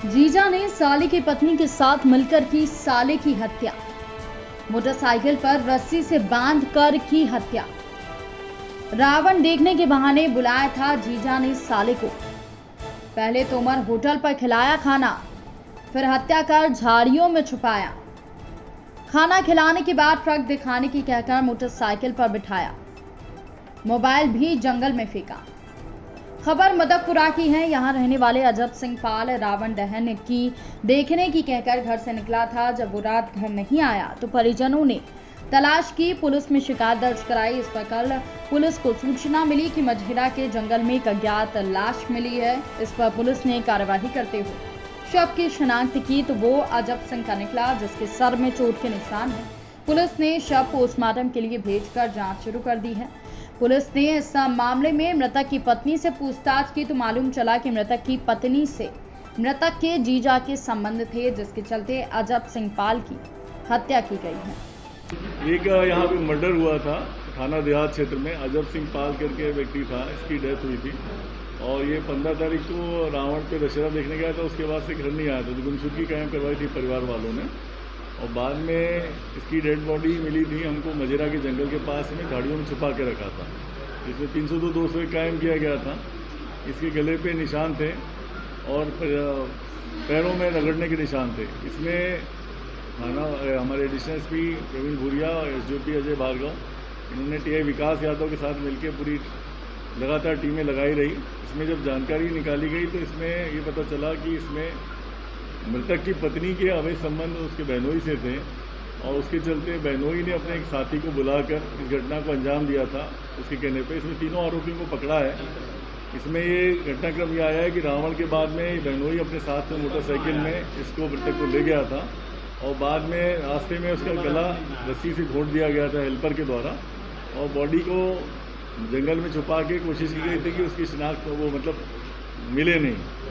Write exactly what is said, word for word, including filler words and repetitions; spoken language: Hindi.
जीजा ने साले की पत्नी के साथ मिलकर की साले की हत्या। मोटरसाइकिल पर रस्सी से बांधकर की हत्या। रावण देखने के बहाने बुलाया था जीजा ने साले को। पहले तोमर होटल पर खिलाया खाना, फिर हत्या कर झाड़ियों में छुपाया। खाना खिलाने के बाद ट्रक दिखाने की कहकर मोटरसाइकिल पर बिठाया। मोबाइल भी जंगल में फेंका। खबर मदकपुरा की है। यहां रहने वाले अजब सिंह पाल रावण दहन की देखने की कहकर घर से निकला था। जब वो रात घर नहीं आया तो परिजनों ने तलाश की, पुलिस में शिकायत दर्ज कराई। इस पर कल पुलिस को सूचना मिली कि मझेरा के जंगल में एक अज्ञात लाश मिली है। इस पर पुलिस ने कार्यवाही करते हुए शव की शिनाख्त की तो वो अजब सिंह का निकला, जिसके सर में चोट के निशान है। पुलिस ने शव पोस्टमार्टम के लिए भेजकर जांच शुरू कर दी है। पुलिस ने इस मामले में मृतक की पत्नी से पूछताछ की तो मालूम चला कि मृतक की पत्नी से मृतक के जीजा के संबंध थे, जिसके चलते अजब सिंह पाल की हत्या की गई है। एक यहाँ पे मर्डर हुआ था थाना देहात क्षेत्र में। अजब सिंह पाल करके व्यक्ति था, इसकी डेथ हुई थी और ये पंद्रह तारीख को रावण पे दशहरा देखने गया था। उसके बाद से घर नहीं आया था, तो गुमशुदगी कायम करवाई थी परिवार वालों ने और बाद में इसकी डेड बॉडी मिली थी हमको मझेरा के जंगल के पास में, झाड़ियों में छुपा के रखा था। इसमें तीन सौ दो दो सौ कायम किया गया था। इसके गले पे निशान थे और पैरों में रगड़ने के निशान थे। इसमें थाना हमारे additional S P Praveen Bhuria और S D O P Ajay Bhargava, इन्होंने टी आई विकास यादव के साथ मिलकर पूरी लगातार टीमें लगाई रही। इसमें जब जानकारी निकाली गई तो इसमें ये पता चला कि इसमें मृतक की पत्नी के अवैध संबंध उसके बहनोई से थे और उसके चलते बहनोई ने अपने एक साथी को बुलाकर इस घटना को अंजाम दिया था। उसके कहने पे इसमें तीनों आरोपियों को पकड़ा है। इसमें ये घटनाक्रम ये आया है कि रावण के बाद में बहनोई अपने साथ में मोटरसाइकिल में इसको मृतक को ले गया था और बाद में रास्ते में उसका गला रस्सी से घोंट दिया गया था हेल्पर के द्वारा और बॉडी को जंगल में छुपा के कोशिश की गई थी कि उसकी शिनाख्त वो मतलब मिले नहीं।